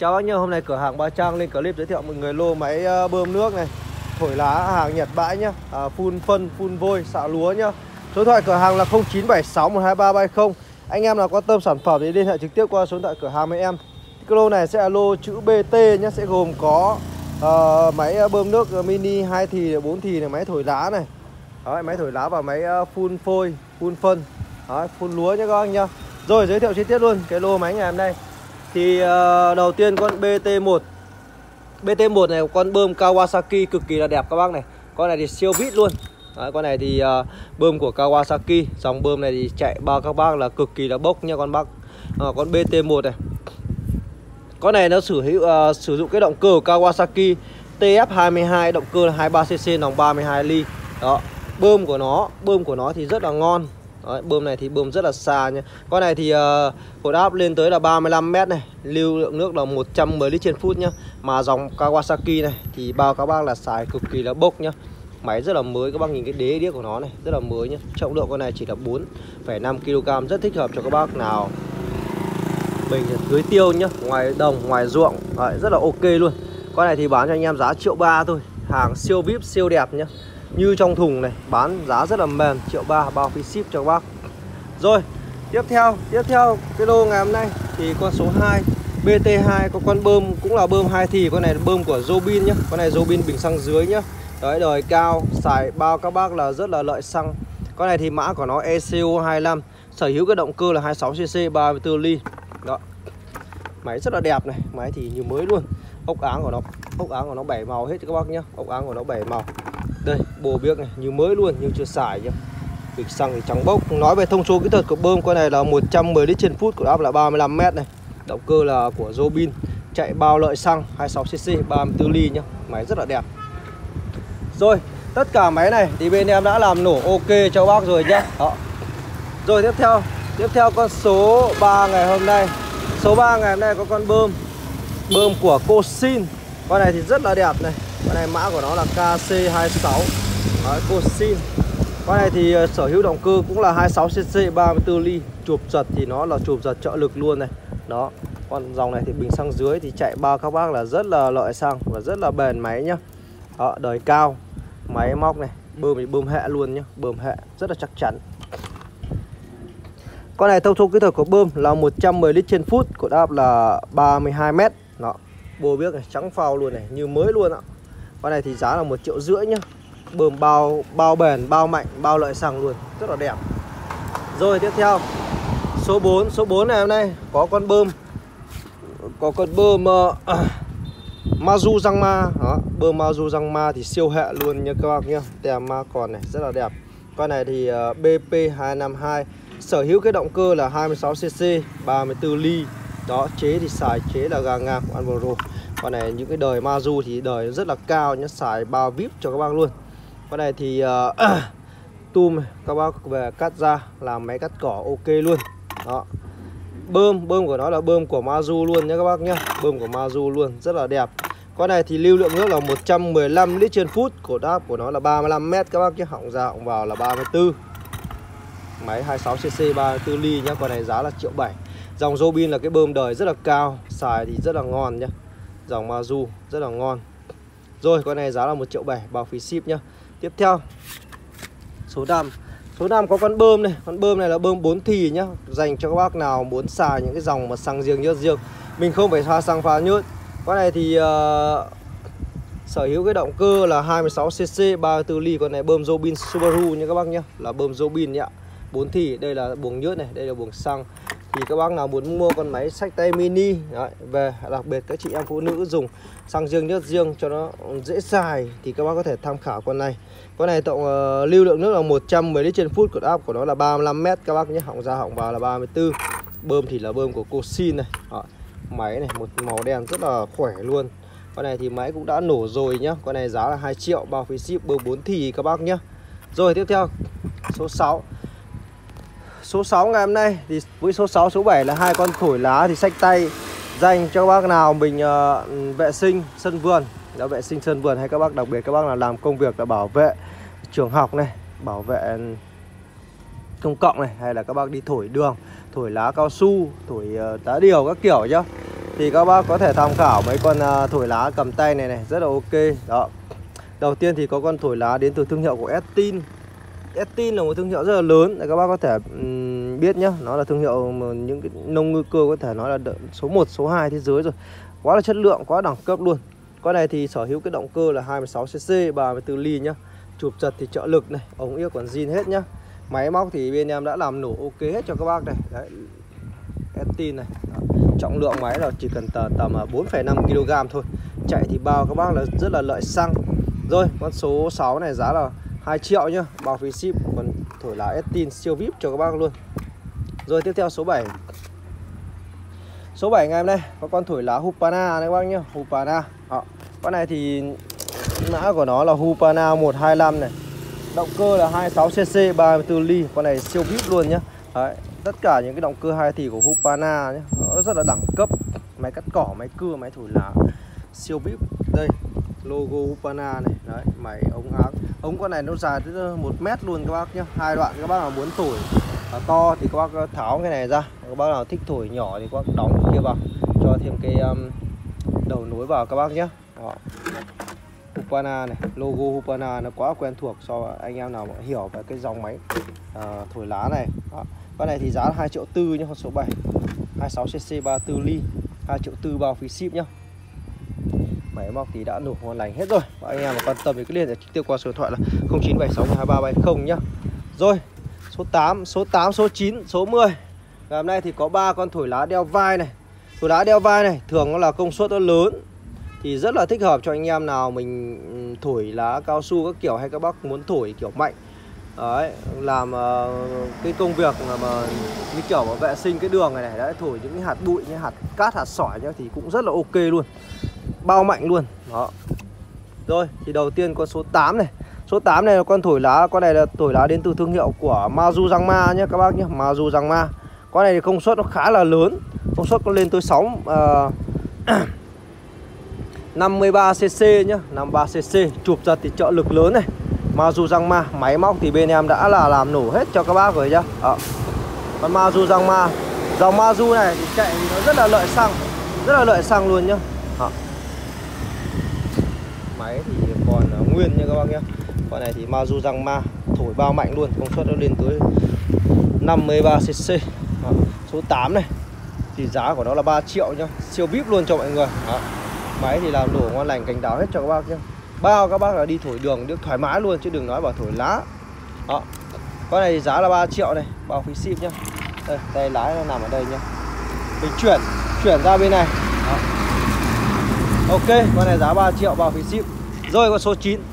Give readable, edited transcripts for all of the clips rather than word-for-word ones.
Chào bác nhá, hôm nay cửa hàng Ba Trang lên clip giới thiệu mọi người lô máy bơm nước này, thổi lá hàng Nhật bãi nhá, phun phân, phun vôi, xạ lúa nhá. Số điện thoại cửa hàng là 0976 12330. Anh em nào quan tâm sản phẩm thì liên hệ trực tiếp qua số điện thoại cửa hàng với em. Cái lô này sẽ là lô chữ BT nhá, sẽ gồm có máy bơm nước mini 2 thì 4 thì này, máy thổi lá này. Đấy, máy thổi lá và máy phun phôi, phun phân. Đấy, phun lúa nhá các anh nhá. Rồi giới thiệu chi tiết luôn cái lô máy ngày hôm nay. Thì đầu tiên con BT1. BT1 này con bơm Kawasaki cực kỳ là đẹp các bác này. Con này thì siêu vít luôn. Đấy, con này thì bơm của Kawasaki. Dòng bơm này thì chạy bao các bác là cực kỳ là bốc nha con bác. Con BT1 này. Con này nó sử dụng cái động cơ của Kawasaki TF22, động cơ là 23cc, nòng 32 ly. Đó. Bơm của nó thì rất là ngon. Đấy, bơm này thì bơm rất là xa nha. Con này thì hột áp lên tới là 35 m này, lưu lượng nước là 110 lít trên phút nhá. Mà dòng Kawasaki này thì bao các bác là xài cực kỳ là bốc nhá. Máy rất là mới, các bác nhìn cái đế điếc của nó này, rất là mới nhá. Trọng lượng con này chỉ là 4,5 kg, rất thích hợp cho các bác nào mình tưới tiêu nhá, ngoài đồng, ngoài ruộng. Đấy, rất là ok luôn. Con này thì bán cho anh em giá 1,3 triệu thôi. Hàng siêu vip, siêu đẹp nhá. Như trong thùng này, bán giá rất là mềm, 1,3 triệu, bao phí ship cho các bác. Rồi, tiếp theo cái lô ngày hôm nay thì con số 2 BT2 có con bơm cũng là bơm 2 thì, con này là bơm của Robin nhá. Con này Robin bình xăng dưới nhá. Đấy, đời cao, xài bao các bác là rất là lợi xăng. Con này thì mã của nó ECO25, sở hữu cái động cơ là 26cc 34 ly. Đó. Máy rất là đẹp này, máy thì như mới luôn. Ốc áng của nó 7 màu hết các bác nhá. Ốc áng của nó 7 màu. Đây, bồ biếc này như mới luôn, nhưng chưa xài nhá. Bình xăng thì trắng bốc. Nói về thông số kỹ thuật của bơm, con này là 110 lít trên phút, của áp là 35 m này. Động cơ là của Robin, chạy bao lợi xăng 26cc 34 ly nhá. Máy rất là đẹp. Rồi, tất cả máy này thì bên em đã làm nổ ok cho bác rồi nhá. Đó. Rồi tiếp theo con số 3 ngày hôm nay. Số 3 ngày hôm nay có con bơm của Cosin. Con này thì rất là đẹp này. Con này mã của nó là KC26. Đấy, Cosin. Con này thì sở hữu động cơ cũng là 26cc 34 ly. Chụp giật thì nó là chụp giật trợ lực luôn này. Đó. Con dòng này thì bình xăng dưới thì chạy bao các bác là rất là lợi xăng và rất là bền máy nhá. Đó, đời cao. Máy móc này, bơm thì bơm hệ luôn nhá, bơm hệ rất là chắc chắn. Con này thông số kỹ thuật của bơm là 110 lít trên phút, cột áp là 32 m. Đó, bô biếc này, trắng phao luôn này, như mới luôn ạ. Con này thì giá là 1,5 triệu nhá. Bơm bao bền, bao mạnh, bao lợi xăng luôn, rất là đẹp. Rồi tiếp theo số 4 này hôm nay có con bơm Mazu Rangma. Đó, bơm Mazu Rangma thì siêu hệ luôn nha các bác nhá. Tem ma còn này rất là đẹp. Con này thì BP252, sở hữu cái động cơ là 26cc 34 ly. Đó, chế thì xài chế là gà ngang của Anvoro. Con này những cái đời Mazu thì đời rất là cao nhá, xài bao vip cho các bác luôn. Con này thì tum các bác về cắt ra làm máy cắt cỏ ok luôn. Đó. Bơm của nó là bơm của Mazu luôn nhé các bác nhé. Bơm của Mazu luôn, rất là đẹp. Con này thì lưu lượng nước là 115 lít trên phút, cột áp của nó là 35 m các bác nhé. Họng ra họng vào là 34. Máy 26cc 34 ly nhá. Con này giá là 1,7 triệu. Dòng Robin là cái bơm đời rất là cao, xài thì rất là ngon nhá. Dòng Mazu rất là ngon. Rồi, con này giá là 1,7 triệu, bao phí ship nhá. Tiếp theo số 5 có con bơm này. Con bơm này là bơm 4 thì nhá, dành cho các bác nào muốn xài những cái dòng mà xăng riêng nhớt riêng. Mình không phải pha xăng pha nhớt. Con này thì sở hữu cái động cơ là 26cc 34 ly. Con này bơm Robin Subaru nha các bác nhá, là bơm Robin nhá. 4 thì, đây là buồng nhớt này, đây là buồng xăng. Thì các bác nào muốn mua con máy xách tay mini đấy, về, đặc biệt các chị em phụ nữ dùng xăng riêng nhớt riêng cho nó dễ xài thì các bác có thể tham khảo con này. Con này tổng lưu lượng nước là 110 lít trên phút, cột áp của nó là 35 m các bác nhé. Họng ra họng vào là 34. Bơm thì là bơm của Cosin này. Đó. Máy này một màu đen rất là khỏe luôn. Con này thì máy cũng đã nổ rồi nhá. Con này giá là 2 triệu, bao phí ship, bơm 4 thì các bác nhé. Rồi tiếp theo số 6. Số 6 ngày hôm nay thì với số 6, số 7 là hai con thổi lá thì xách tay, dành cho các bác nào mình vệ sinh sân vườn, đã vệ sinh sân vườn, hay các bác đặc biệt các bác nào làm công việc là bảo vệ trường học này, bảo vệ công cộng này, hay là các bác đi thổi đường, thổi lá cao su, thổi đá điều các kiểu nhá. thì các bác có thể tham khảo mấy con thổi lá cầm tay này rất là ok. Đó. Đầu tiên thì có con thổi lá đến từ thương hiệu của Estin. Estin là một thương hiệu rất là lớn, các bác có thể biết nhá. Nó là thương hiệu mà những cái nông ngư cơ có thể nói là số 1, số 2 thế giới rồi. Quá là chất lượng, quá đẳng cấp luôn. Con này thì sở hữu cái động cơ là 26cc, 34 ly nhá. Chụp giật thì trợ lực này, ống yếc còn zin hết nhá. Máy móc thì bên em đã làm nổ ok hết cho các bác này. Đấy. Estin này. Đó. Trọng lượng máy là chỉ cần tầm 4,5 kg thôi. Chạy thì bao các bác là rất là lợi xăng. Rồi, con số 6 này giá là 2 triệu nhá, bao phí ship. Còn thổi lá Estin siêu VIP cho các bác luôn. Rồi tiếp theo số 7. Số 7 ngày hôm nay có con thổi lá Hupana này các bác nhá, Hupana. Đó. Con này thì mã của nó là Hupana 125 này. Động cơ là 26cc 34 ly, con này siêu VIP luôn nhá. Đấy, tất cả những cái động cơ 2 thì của Hupana nhá, nó rất là đẳng cấp. Máy cắt cỏ, máy cưa, máy thổi lá siêu VIP. Đây, logo Hupana này. Đấy, máy ống áp. Ống con này nó dài tới 1 mét luôn các bác nhá. 2 đoạn các bác nào muốn thổi to thì các bác tháo cái này ra. Các bác nào thích thổi nhỏ thì các bác đóng kia vào, cho thêm cái đầu nối vào các bác nhé. Đó. Hupana này, logo Hupana nó quá quen thuộc so anh em nào mà hiểu về cái dòng máy thổi lá này. Đó. Con này thì giá là 2,4 triệu nhá, con số 7. 26cc 34 ly, 2,4 triệu bao phí ship nhá. Máy móc thì đã nổ ngon lành hết rồi. Và anh em mà quan tâm thì cứ liên hệ trực tiếp qua số điện thoại là 09762370 nhá. Rồi, số 8, số 9, số 10. Ngày hôm nay thì có 3 con thổi lá đeo vai này. Thổi lá đeo vai này thường nó là công suất nó lớn thì rất là thích hợp cho anh em nào mình thổi lá cao su các kiểu, hay các bác muốn thổi kiểu mạnh. Đấy, làm cái công việc mà như kiểu mà vệ sinh cái đường này đấy, thổi những cái hạt bụi như hạt cát, hạt sỏi nhá, thì cũng rất là ok luôn. Bao mạnh luôn. Đó. Rồi, thì đầu tiên con số 8 này. Số 8 này là con thổi lá, con này là thổi lá đến từ thương hiệu của Mazujangma nhé các bác nhé, Mazujangma. Con này thì công suất nó khá là lớn, công suất có lên tới 53cc nhá, 53cc, chụp giật thì trợ lực lớn này. Mazujangma, máy móc thì bên em đã là làm nổ hết cho các bác rồi nhá. Con Mazujangma, dòng Mazu này thì chạy thì nó rất là lợi xăng luôn nhá. Đó. Máy thì còn nguyên nha các bác nhé. Con này thì Mazujangma thổi bao mạnh luôn, công suất nó lên tới 53cc. Đó. Số 8 này thì giá của nó là 3 triệu nhá, siêu VIP luôn cho mọi người. Đó. Máy thì làm nổ ngon lành, cánh đáo hết cho các bác nhé. Bao các bác là đi thổi đường được thoải mái luôn, chứ đừng nói bảo thổi lá. Đó. Con này thì giá là 3 triệu này, bao phí ship nhá. Đây, tay lái nó nằm ở đây nhá. Mình chuyển ra bên này. Đó. Ok, con này giá 3 triệu bao phí ship. Rồi con số 9.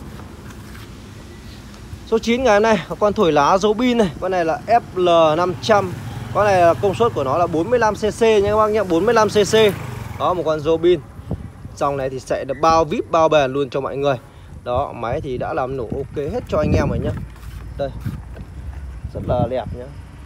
Số 9 ngày hôm nay con thổi lá Robin này, con này là FL500. Con này là công suất của nó là 45cc nha các bác nhé, 45cc. Đó, một con Robin. Dòng này thì sẽ được bao VIP, bao bền luôn cho mọi người. Đó, máy thì đã làm nổ ok hết cho anh em rồi nhá. Đây. Rất là đẹp nhá.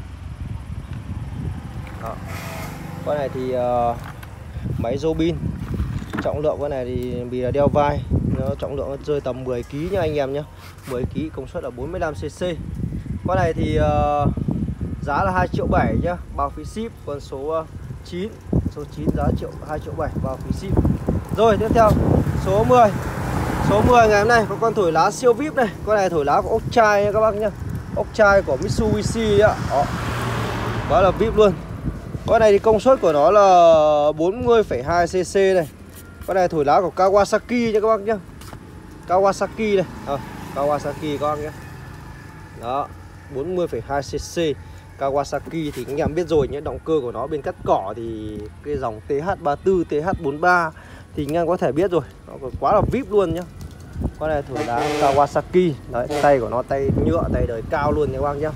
Đó. Con này thì máy Robin. Trọng lượng con này thì vì là đeo vai, nó trọng lượng nó rơi tầm 10 kg nha anh em nhé. 10 kg, công suất là 45cc. Con này thì giá là 2,7 triệu nhá, bao phí ship. Còn số 9, giá 2,7 triệu bao phí ship. Rồi tiếp theo số 10. Số 10 ngày hôm nay có con thổi lá siêu VIP này. Con này thổi lá của ốc chai nha các bác nhá. Ốc chai của Mitsubishi á. Đó. Đó là VIP luôn. Con này thì công suất của nó là 40,2cc này. Con này thổi lá của Kawasaki nha các bác nhá. Kawasaki này. Kawasaki các bác nhé. Đó, 40,2cc Kawasaki thì anh em biết rồi nhé. Động cơ của nó bên cắt cỏ thì cái dòng TH34, TH43 thì anh em có thể biết rồi. Nó quá là VIP luôn nhá. Con này thổi lá Kawasaki. Đấy, tay của nó tay nhựa, tay đời cao luôn nha các bác nhá.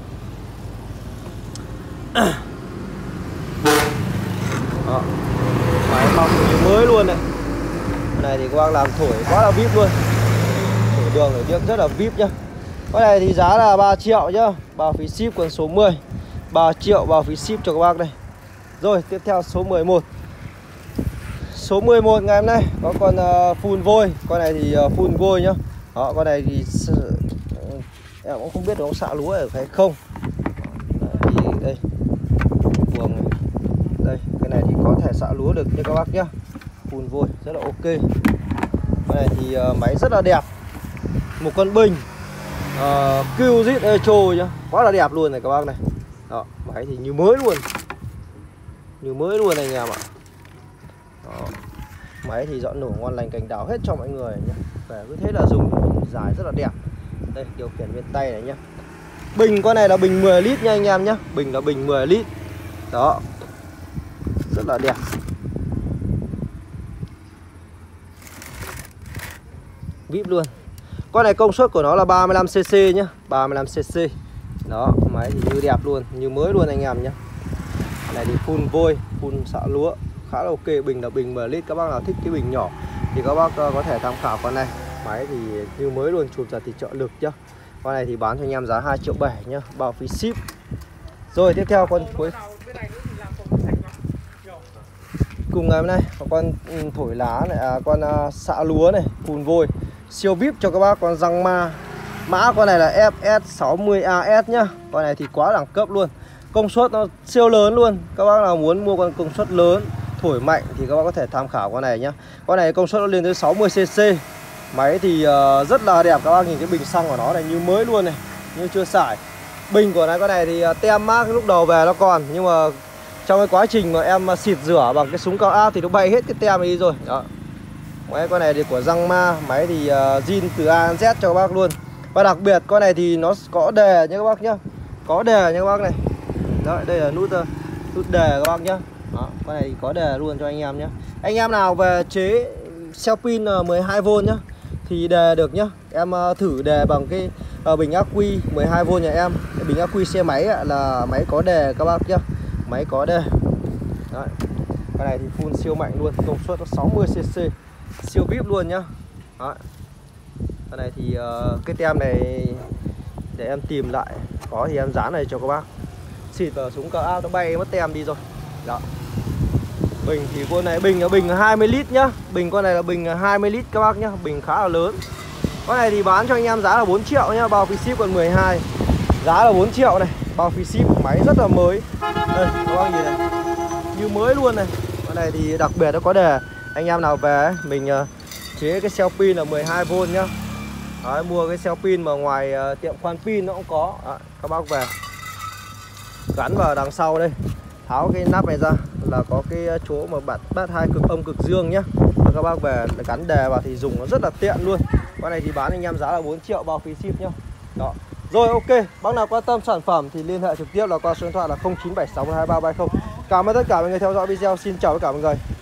Đó. Máy móc như mới luôn này. Con này thì các bác làm thổi quá là VIP luôn. Thổi đường ở trước rất là VIP nhá. Con này thì giá là 3 triệu nhá, bao phí ship. Còn số 10 3 triệu bao phí ship cho các bác đây. Rồi tiếp theo số 11. Số 11 ngày hôm nay có con full vôi. Con này thì full vôi nhá. Đó, con này thì em cũng không biết nó xạ lúa ở hay không. Đấy, thì đây buồng này. Đây Cái này thì có thể xạ lúa được nha các bác nhá. Phun vôi rất là ok. Cái này thì máy rất là đẹp. Một con bình QZ Echo nhá, quá là đẹp luôn này các bác này. Đó, máy thì như mới luôn. Như mới luôn anh em ạ. Đó. Máy thì dọn nổ ngon lành cành đào hết cho mọi người nhá. Về cứ thế là dùng dài rất là đẹp. Đây, điều khiển bên tay này nhá. Bình con này là bình 10 lít nha anh em nhá. Bình là bình 10 lít. Đó. Rất là đẹp. Vip luôn. Con này công suất của nó là 35cc nhá, 35cc. Đó, máy thì như đẹp luôn, như mới luôn anh em nhá. Cái này thì phun vôi, phun xạ lúa khá là ok. Bình là bình 10 lít. Các bác nào thích cái bình nhỏ thì các bác có thể tham khảo con này. Máy thì như mới luôn, chụp giật thì trợ lực nhá. Con này thì bán cho anh em giá 2,7 triệu nhá, bao phí ship. Rồi tiếp theo con cuối cùng ngày hôm nay có con thổi lá này, con xạ lúa này, phun vôi siêu vip cho các bác. Con răng ma, mã con này là FS60AS nhá. Con này thì quá đẳng cấp luôn, công suất nó siêu lớn luôn. Các bác nào muốn mua con công suất lớn thổi mạnh thì các bác có thể tham khảo con này nhá. Con này công suất nó lên tới 60cc. Máy thì rất là đẹp. Các bác nhìn cái bình xăng của nó này như mới luôn này, như chưa xài. Bình của con này thì tem mác lúc đầu về nó còn, nhưng mà trong cái quá trình mà em xịt rửa bằng cái súng cao áp thì nó bay hết cái tem đi rồi. Đó. Máy con này thì của răng ma. Máy thì zin từ A đến Z cho các bác luôn. Và đặc biệt con này thì nó có đề nha các bác nhá. Có đề nha các bác này. Đó, đây là nút đề các bác nhá. Đó, con này thì có đề luôn cho anh em nhá. Anh em nào về chế cell pin 12V nhá thì đề được nhá. Em thử đề bằng cái bình ắc quy 12V nhà em. Cái bình ắc quy xe máy là máy có đề các bác nhá. Máy có đề. Đấy. Con này thì phun siêu mạnh luôn, công suất nó 60cc, siêu vip luôn nhá. Đấy. Con này thì cái tem này để em tìm lại, có thì em dán này cho các bác. Xịt vào súng cao áp nó bay mất tem đi rồi. Đó. Bình thì con này bình là bình 20 lít nhá. Bình con này là bình 20 lít các bác nhá, bình khá là lớn. Con này thì bán cho anh em giá là 4 triệu nhá, bao phí ship còn 12. Giá là 4 triệu này, bao phí ship, máy rất là mới. Đây, các bác nhìn này, như mới luôn này. Con này thì đặc biệt nó có đề. Anh em nào về ấy, mình chế cái cell pin là 12V nhá. Đấy, mua cái cell pin mà ngoài tiệm khoan pin nó cũng có. Đấy, các bác về gắn vào đằng sau đây, tháo cái nắp này ra là có cái chỗ mà bắt hai cực âm cực dương nhá. Và các bác về gắn đề vào thì dùng nó rất là tiện luôn. Con này thì bán anh em giá là 4 triệu bao phí ship nhá. Đó. Rồi ok, bác nào quan tâm sản phẩm thì liên hệ trực tiếp là qua số điện thoại là 0976123370. Cảm ơn tất cả mọi người theo dõi video. Xin chào tất cả mọi người.